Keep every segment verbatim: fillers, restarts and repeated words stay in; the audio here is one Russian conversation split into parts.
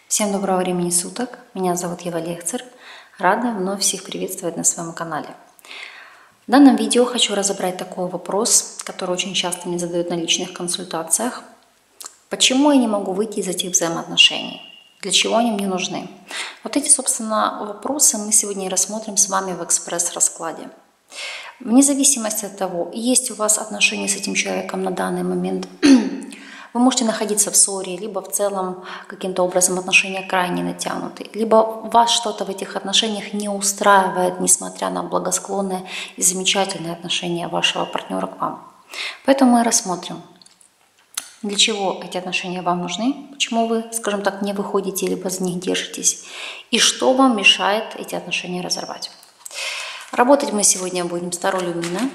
Всем доброго времени суток, меня зовут Ева Лехцер, рада вновь всех приветствовать на своем канале. В данном видео хочу разобрать такой вопрос, который очень часто мне задают на личных консультациях. Почему я не могу выйти из этих взаимоотношений? Для чего они мне нужны? Вот эти, собственно, вопросы мы сегодня и рассмотрим с вами в экспресс-раскладе. Вне зависимости от того, есть у вас отношения с этим человеком на данный момент, вы можете находиться в ссоре, либо в целом каким-то образом отношения крайне натянуты, либо вас что-то в этих отношениях не устраивает, несмотря на благосклонное и замечательное отношение вашего партнера к вам. Поэтому мы рассмотрим, для чего эти отношения вам нужны, почему вы, скажем так, не выходите, либо за них держитесь, и что вам мешает эти отношения разорвать. Работать мы сегодня будем с Таро Люмина.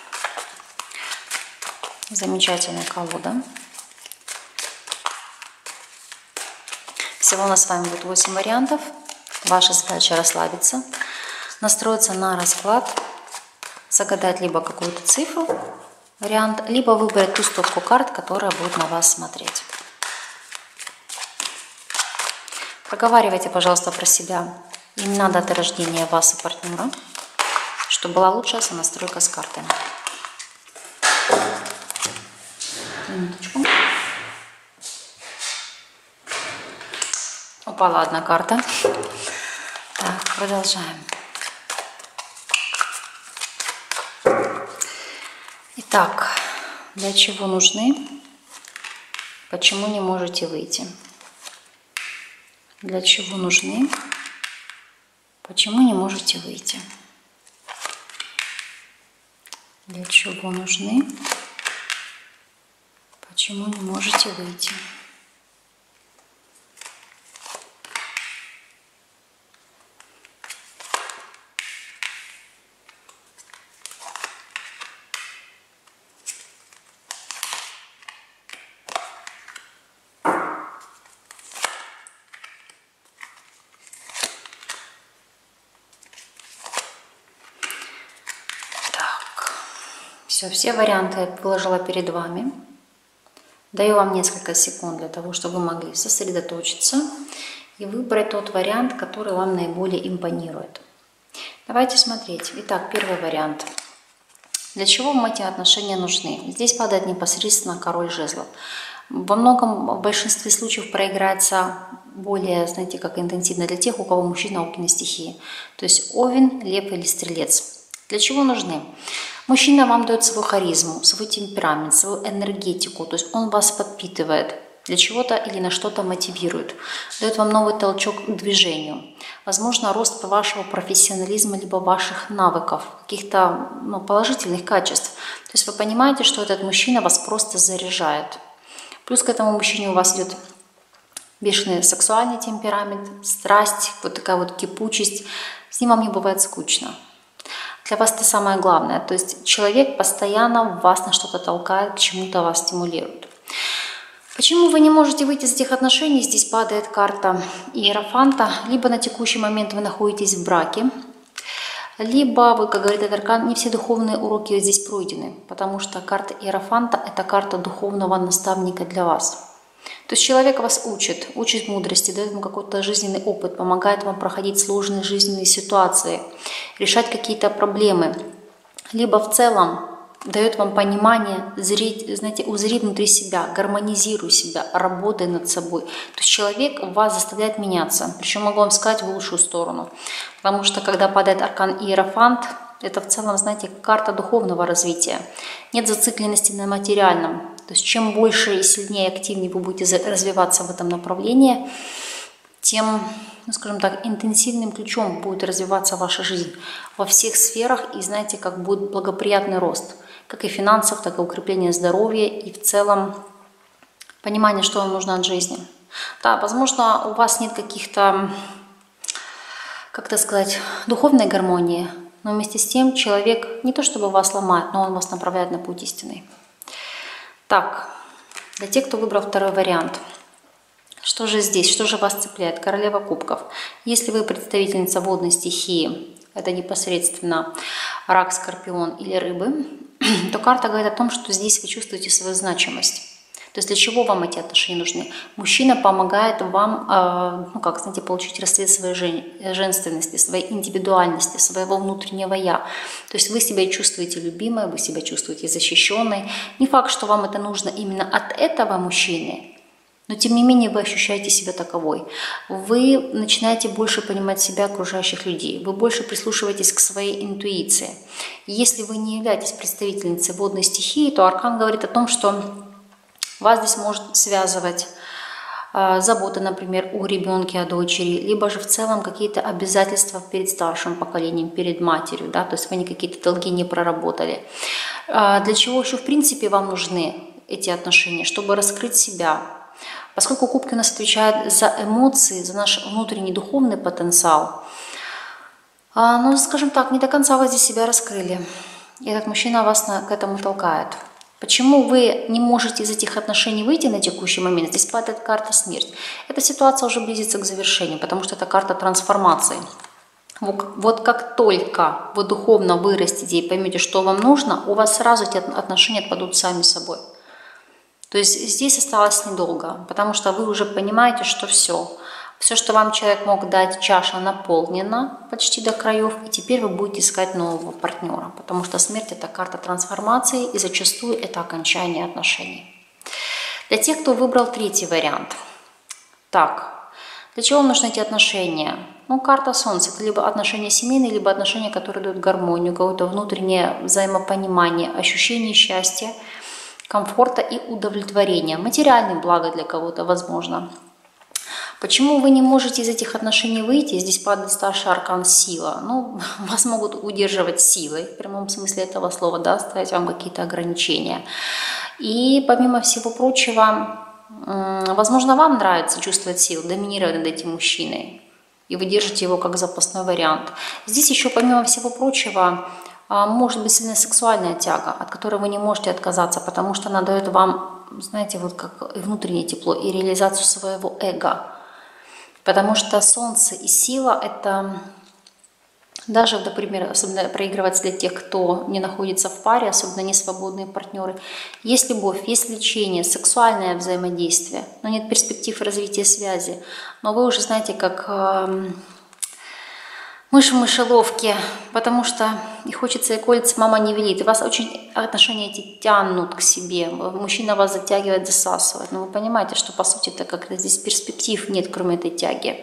Замечательная колода. Всего у нас с вами будет восемь вариантов. Ваша задача расслабиться, настроиться на расклад, загадать либо какую-то цифру, вариант, либо выбрать ту стопку карт, которая будет на вас смотреть. Проговаривайте, пожалуйста, про себя имена, даты рождения вас и партнера, чтобы была лучшая сонастройка с картами. Минуточку. Упала одна карта. Так, продолжаем. Итак, для чего нужны? Почему не можете выйти? Для чего нужны? Почему не можете выйти? Для чего нужны? Почему не можете выйти? Все, все варианты я выложила перед вами. Даю вам несколько секунд для того, чтобы вы могли сосредоточиться и выбрать тот вариант, который вам наиболее импонирует. Давайте смотреть. Итак, первый вариант. Для чего вам эти отношения нужны? Здесь падает непосредственно король жезлов. Во многом, в большинстве случаев проиграется более, знаете, как интенсивно для тех, у кого мужчина огненной стихии. То есть овен, лев или стрелец. Для чего нужны? Мужчина вам дает свою харизму, свой темперамент, свою энергетику, то есть он вас подпитывает, для чего-то или на что-то мотивирует, дает вам новый толчок к движению, возможно, рост вашего профессионализма, либо ваших навыков, каких-то ну, положительных качеств. То есть вы понимаете, что этот мужчина вас просто заряжает. Плюс к этому мужчине у вас идет бешеный сексуальный темперамент, страсть, вот такая вот кипучесть, с ним вам не бывает скучно. Для вас это самое главное. То есть человек постоянно вас на что-то толкает, к чему-то вас стимулирует. Почему вы не можете выйти из этих отношений? Здесь падает карта Иерофанта. Либо на текущий момент вы находитесь в браке, либо, вы, как говорит этот аркан, не все духовные уроки здесь пройдены. Потому что карта Иерофанта – это карта духовного наставника для вас. То есть человек вас учит, учит мудрости, дает вам какой-то жизненный опыт, помогает вам проходить сложные жизненные ситуации, решать какие-то проблемы. Либо в целом дает вам понимание, зрить, знаете, узри внутри себя, гармонизируй себя, работай над собой. То есть человек вас заставляет меняться. Причем могу вам сказать в лучшую сторону. Потому что когда падает аркан Иерофант, это в целом, знаете, карта духовного развития. Нет зацикленности на материальном. То есть чем больше и сильнее, активнее вы будете развиваться в этом направлении, тем, ну, скажем так, интенсивным ключом будет развиваться ваша жизнь во всех сферах. И знаете, как будет благоприятный рост, как и финансов, так и укрепление здоровья и в целом понимание, что вам нужно от жизни. Да, возможно, у вас нет каких-то, как это сказать, духовной гармонии, но вместе с тем человек не то чтобы вас ломает, но он вас направляет на путь истинный. Так, для тех, кто выбрал второй вариант, что же здесь, что же вас цепляет? Королева кубков. Если вы представительница водной стихии, это непосредственно рак, скорпион или рыбы, то карта говорит о том, что здесь вы чувствуете свою значимость. То есть для чего вам эти отношения нужны? Мужчина помогает вам, ну как, знаете, получить расцвет своей женственности, своей индивидуальности, своего внутреннего «я». То есть вы себя чувствуете любимой, вы себя чувствуете защищенной. Не факт, что вам это нужно именно от этого мужчины, но тем не менее вы ощущаете себя таковой. Вы начинаете больше понимать себя, окружающих людей. Вы больше прислушиваетесь к своей интуиции. Если вы не являетесь представительницей водной стихии, то аркан говорит о том, что вас здесь может связывать э, забота, например, о ребенке, о дочери, либо же в целом какие-то обязательства перед старшим поколением, перед матерью, да, то есть вы какие-то долги не проработали. Э, для чего еще в принципе вам нужны эти отношения? Чтобы раскрыть себя. Поскольку кубки у нас отвечают за эмоции, за наш внутренний духовный потенциал, э, ну, скажем так, не до конца вы здесь себя раскрыли. И этот мужчина вас на, к этому толкает. Почему вы не можете из этих отношений выйти на текущий момент? Здесь падает карта смерть. Эта ситуация уже близится к завершению, потому что это карта трансформации. Вот как только вы духовно вырастете и поймете, что вам нужно, у вас сразу эти отношения отпадут сами собой. То есть здесь осталось недолго, потому что вы уже понимаете, что все. Все, что вам человек мог дать, чаша наполнена почти до краев, и теперь вы будете искать нового партнера, потому что смерть – это карта трансформации, и зачастую это окончание отношений. Для тех, кто выбрал третий вариант. Так, для чего вам нужны эти отношения? Ну, карта Солнца – это либо отношения семейные, либо отношения, которые дают гармонию, какое-то внутреннее взаимопонимание, ощущение счастья, комфорта и удовлетворения. Материальные блага для кого-то, возможно. Почему вы не можете из этих отношений выйти? Здесь падает старший аркан сила. Ну, вас могут удерживать силой, в прямом смысле этого слова, да, ставить вам какие-то ограничения. И помимо всего прочего, возможно, вам нравится чувствовать силу, доминировать над этим мужчиной, и вы держите его как запасной вариант. Здесь еще, помимо всего прочего, может быть сильная сексуальная тяга, от которой вы не можете отказаться, потому что она дает вам, знаете, вот как и внутреннее тепло, и реализацию своего эго. Потому что Солнце и сила – это даже, например, особенно проигрывается для тех, кто не находится в паре, особенно не свободные партнеры. Есть любовь, есть лечение, сексуальное взаимодействие, но нет перспектив развития связи. Но вы уже знаете, как э, мышь в мышеловке, потому что и хочется, и колется, мама не велит. И вас очень отношения эти тянут к себе. Мужчина вас затягивает, засасывает. Но вы понимаете, что по сути это как-то здесь перспектив нет, кроме этой тяги.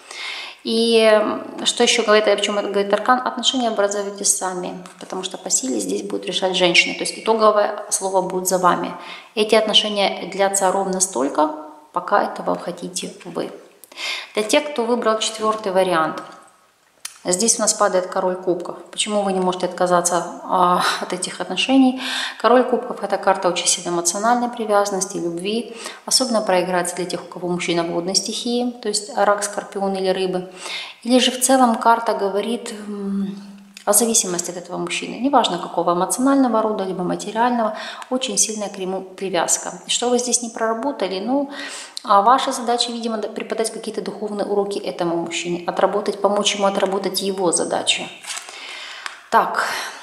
И что еще говорит, о чем это говорит аркан? Отношения образуете сами, потому что по силе здесь будет решать женщина. То есть итоговое слово будет за вами. Эти отношения длятся ровно столько, пока этого хотите вы. Для тех, кто выбрал четвертый вариант, здесь у нас падает король кубков. Почему вы не можете отказаться а, от этих отношений? Король кубков – это карта очень сильной эмоциональной привязанности, любви. Особенно проиграется для тех, у кого мужчина в водной стихии, то есть рак, скорпион или рыбы. Или же в целом карта говорит о зависимости от этого мужчины. Неважно какого, эмоционального рода, либо материального, очень сильная к нему привязка. И что вы здесь не проработали, ну, а ваша задача, видимо, преподать какие-то духовные уроки этому мужчине, отработать, помочь ему отработать его задачи. Так,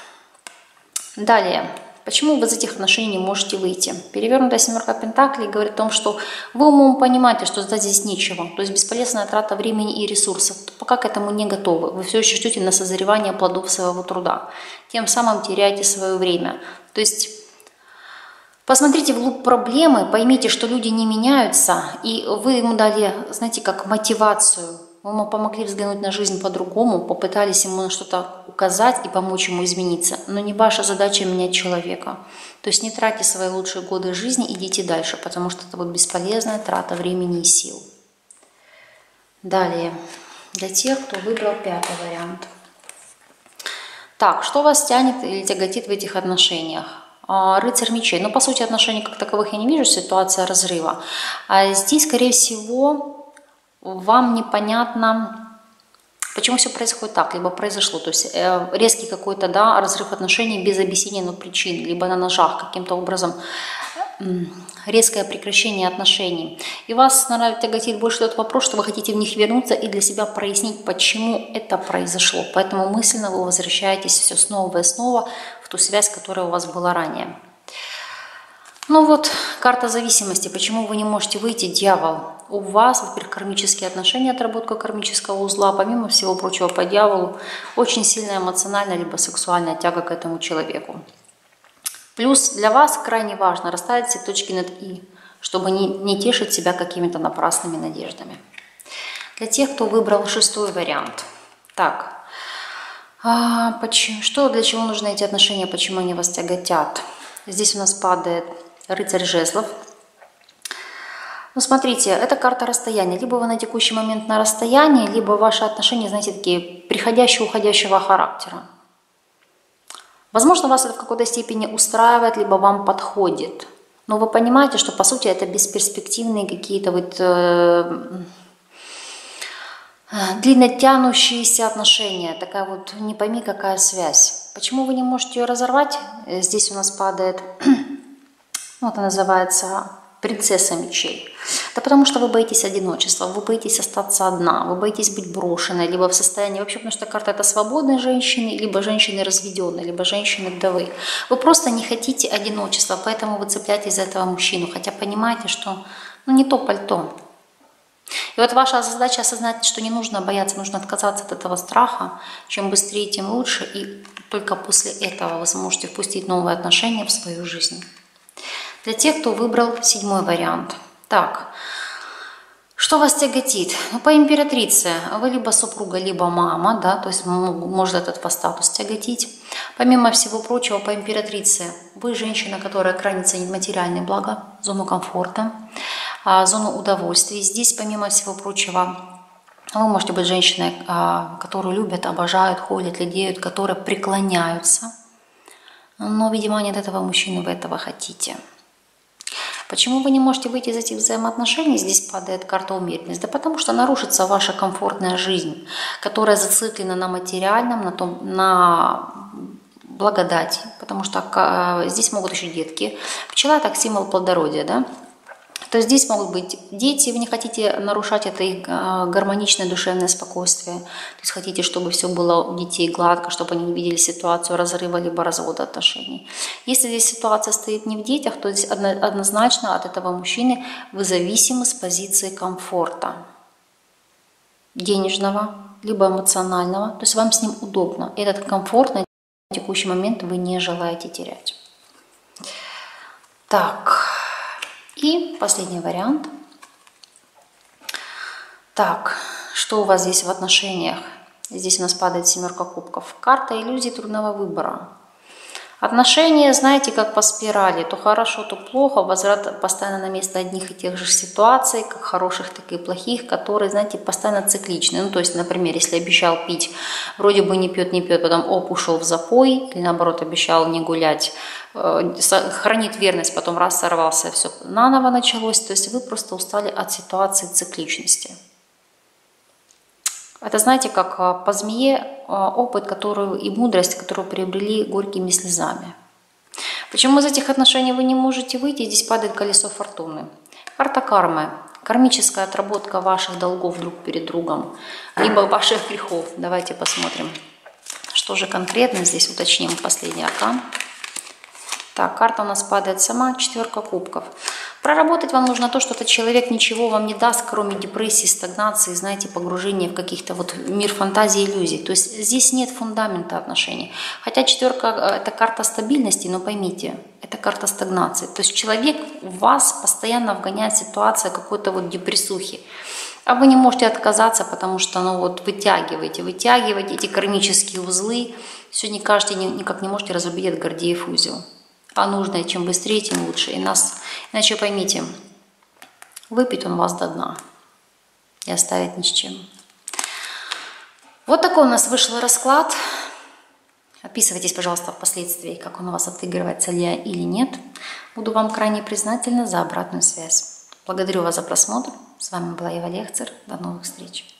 далее. Почему вы из этих отношений не можете выйти? Перевернутая семерка пентаклей говорит о том, что вы умом понимаете, что сдать здесь нечего. То есть бесполезная трата времени и ресурсов. Пока к этому не готовы. Вы все еще ждете на созревание плодов своего труда. Тем самым теряете свое время. То есть посмотрите вглубь проблемы, поймите, что люди не меняются. И вы ему дали, знаете, как мотивацию. Вы ему помогли взглянуть на жизнь по-другому, попытались ему на что-то указать и помочь ему измениться. Но не ваша задача менять человека. То есть не тратьте свои лучшие годы жизни, идите дальше, потому что это будет бесполезная трата времени и сил. Далее, для тех, кто выбрал пятый вариант. Так, что вас тянет или тяготит в этих отношениях? Рыцарь мечей. Но по сути отношений как таковых я не вижу, ситуация разрыва. А здесь, скорее всего, вам непонятно, почему все происходит так, либо произошло. То есть э, резкий какой-то, да, разрыв отношений без объяснения, но причин, либо на ножах каким-то образом э, резкое прекращение отношений. И вас, наверное, тяготит больше тот вопрос, что вы хотите в них вернуться и для себя прояснить, почему это произошло. Поэтому мысленно вы возвращаетесь все снова и снова в ту связь, которая у вас была ранее. Ну вот, карта зависимости. Почему вы не можете выйти? Дьявол. У вас, во-первых, кармические отношения, отработка кармического узла. Помимо всего прочего, по дьяволу очень сильная эмоциональная либо сексуальная тяга к этому человеку. Плюс для вас крайне важно расставить все точки над «и», чтобы не, не тешить себя какими-то напрасными надеждами. Для тех, кто выбрал шестой вариант. Так, а почему, что, для чего нужны эти отношения, почему они вас тяготят? Здесь у нас падает рыцарь жезлов. Ну, смотрите, это карта расстояния. Либо вы на текущий момент на расстоянии, либо ваши отношения, знаете, такие приходящего-уходящего характера. Возможно, вас это в какой-то степени устраивает, либо вам подходит. Но вы понимаете, что, по сути, это бесперспективные какие-то вот... Э, длинно тянущиеся отношения, такая вот не пойми какая связь. Почему вы не можете ее разорвать? Здесь у нас падает, ну, это называется принцесса мечей. Да потому что вы боитесь одиночества, вы боитесь остаться одна, вы боитесь быть брошенной, либо в состоянии, вообще, потому что карта это свободной женщины, либо женщины разведенной, либо женщины вдовы. Вы просто не хотите одиночества, поэтому вы цепляетесь за этого мужчину, хотя понимаете, что ну, не то пальто. И вот ваша задача осознать, что не нужно бояться, нужно отказаться от этого страха. Чем быстрее, тем лучше. И только после этого вы сможете впустить новые отношения в свою жизнь. Для тех, кто выбрал седьмой вариант. Так, что вас тяготит? Ну, по императрице вы либо супруга, либо мама, да, то есть может этот по статус тяготить. Помимо всего прочего, по императрице вы женщина, которая крайне ценит материальные блага, зону комфорта, зону удовольствий. Здесь, помимо всего прочего, вы можете быть женщиной, которую любят, обожают, холят, лелеют, которые преклоняются. Но, видимо, не от этого мужчины вы этого хотите. Почему вы не можете выйти из этих взаимоотношений? Здесь падает карта умеренность. Да потому что нарушится ваша комфортная жизнь, которая зациклена на материальном, на, том, на благодати. Потому что здесь могут еще детки. Пчела – это символ плодородия, да? То есть здесь могут быть дети, вы не хотите нарушать это их гармоничное душевное спокойствие. То есть хотите, чтобы все было у детей гладко, чтобы они не видели ситуацию разрыва либо развода отношений. Если здесь ситуация стоит не в детях, то здесь однозначно от этого мужчины вы зависимы с позиции комфорта. Денежного, либо эмоционального. То есть вам с ним удобно. Этот комфорт на текущий момент вы не желаете терять. Так... И последний вариант. Так, что у вас здесь в отношениях? Здесь у нас падает семерка кубков. Карта иллюзий трудного выбора. Отношения, знаете, как по спирали. То хорошо, то плохо. Возврат постоянно на место одних и тех же ситуаций, как хороших, так и плохих, которые, знаете, постоянно цикличны. Ну, то есть, например, если обещал пить, вроде бы не пьет, не пьет, потом оп, ушел в запой, или наоборот, обещал не гулять, хранит верность, потом раз сорвался, все наново началось. То есть вы просто устали от ситуации цикличности. Это, знаете, как по змее опыт, который и мудрость, которую приобрели горькими слезами. Почему из этих отношений вы не можете выйти? Здесь падает колесо фортуны. Карта кармы. Кармическая отработка ваших долгов друг перед другом, либо ваших грехов. Давайте посмотрим, что же конкретно здесь уточним. Последний аркан. Так, карта у нас падает сама, четверка кубков. Проработать вам нужно то, что этот человек ничего вам не даст, кроме депрессии, стагнации, знаете, погружения в каких-то вот мир фантазий, иллюзий. То есть здесь нет фундамента отношений. Хотя четверка – это карта стабильности, но поймите, это карта стагнации. То есть человек в вас постоянно вгоняет ситуация какой-то вот депрессухи. А вы не можете отказаться, потому что ну вот вытягиваете, вытягиваете эти кармические узлы. Сегодня каждый никак не можете разрубить от Гордеев узел. А нужно, чем быстрее, тем лучше. И нас, иначе поймите, выпить он вас до дна и оставить ни с чем. Вот такой у нас вышел расклад. Описывайтесь, пожалуйста, впоследствии, как он у вас отыгрывается ли или нет. Буду вам крайне признательна за обратную связь. Благодарю вас за просмотр. С вами была Ева Лехцер. До новых встреч.